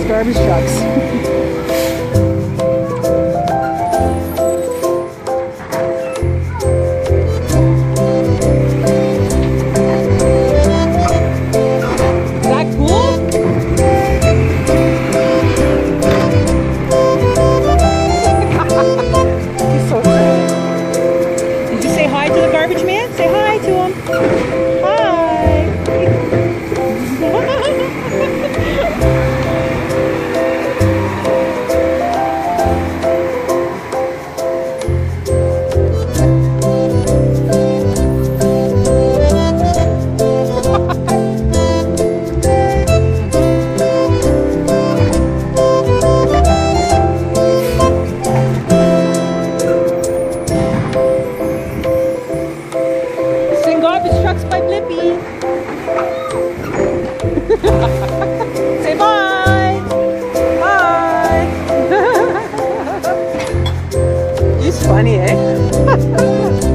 those garbage trucks. Garbage man, say hi to him. Hi. Garbage trucks by Blippi. Say bye. Bye. He's funny, eh?